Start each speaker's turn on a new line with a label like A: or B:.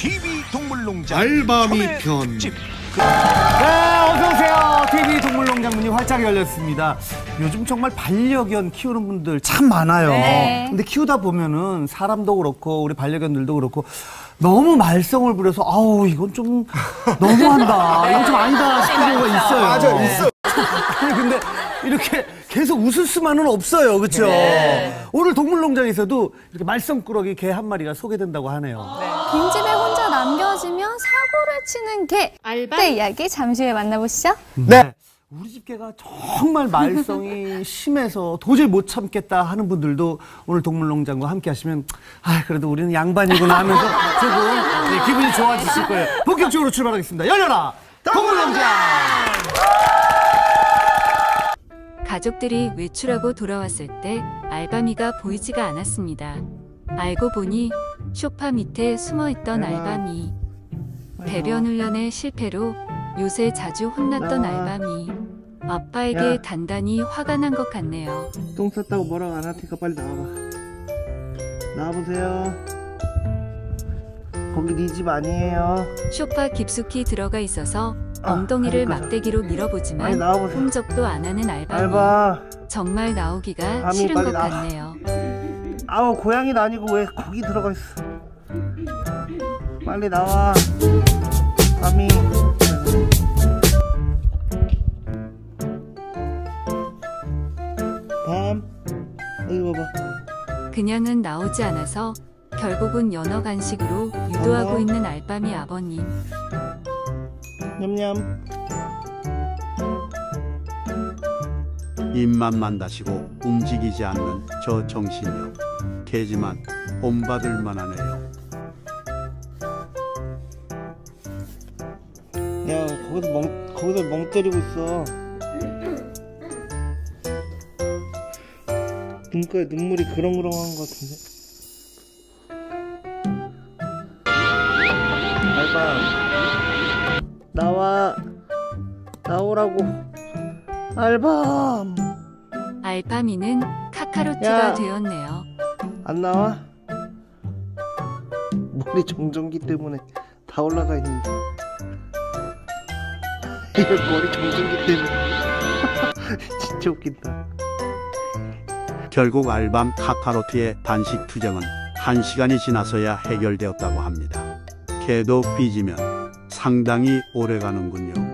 A: TV 동물농장
B: 알밤이 편.
C: 네, 어서오세요. TV 동물농장 문이 활짝 열렸습니다. 요즘 정말 반려견 키우는 분들 참 많아요.
D: 네.
C: 근데 키우다 보면은 사람도 그렇고 우리 반려견들도 그렇고 너무 말썽을 부려서 아우 이건 좀 너무한다. 이건 좀 아니다 싶은 경우가 있어요.
B: 맞아, 있어.
C: 아니 근데 이렇게 계속 웃을 수만은 없어요. 그렇죠? 네. 오늘 동물농장에서도 이렇게 말썽꾸러기 개 한 마리가 소개된다고 하네요.
D: 빈집에 혼자 남겨지면 사고를 치는 개. 네, 이야기 잠시 후에 만나보시죠.
C: 네. 우리 집 개가 정말 말썽이 심해서 도저히 못 참겠다 하는 분들도 오늘 동물농장과 함께 하시면 아 그래도 우리는 양반이구나 하면서 조금 기분이 좋아지실 거예요. 본격적으로 출발하겠습니다. 열려라 동물농장.
E: 가족들이 외출하고 돌아왔을 때 알바미가 보이지가 않았습니다. 알고 보니 소파 밑에 숨어있던 알바미. 배변 훈련의 실패로 요새 자주 혼났던 알바미. 아빠에게 단단히 화가 난 것 같네요.
F: 똥 쌌다고 뭐라고 안 할 테니까 빨리 나와봐. 나와보세요. 거기 네 집 아니에요.
E: 소파 깊숙이 들어가 있어서 엉덩이를 막대기로 밀어보지만
F: 빨리 나와보세요.
E: 흠적도 안 하는 알바미.
F: 알바.
E: 정말 나오기가
F: 밤이
E: 싫은
F: 빨리
E: 것
F: 나와.
E: 같네요.
F: 아우 고양이는 아니고 왜 거기 들어가 있어. 빨리 나와. 밤이. 밤. 여기 봐봐.
E: 그냥은 나오지 않아서 결국은 연어 간식으로 유도하고 있는 알바미 아버님.
F: 냠냠.
G: 입만 만다시고 움직이지 않는 저 정신력. 개지만 본받을 만하네요.
F: 야 거기서 멍 때리고 있어. 눈가에 눈물이 그렁그렁한 것 같은데. 알밤 나오라고. 알밤
E: 알바미는 카카로트가
F: 야.
E: 되었네요.
F: 안 나와? 머리 정전기 때문에 다 올라가 있는데. 이거 머리 정전기 때문에. 진짜 웃긴다.
G: 결국 알밤 카카로트의 단식 투정은 1시간이 지나서야 해결되었다고 합니다. 개도 삐지면 상당히 오래 가는군요.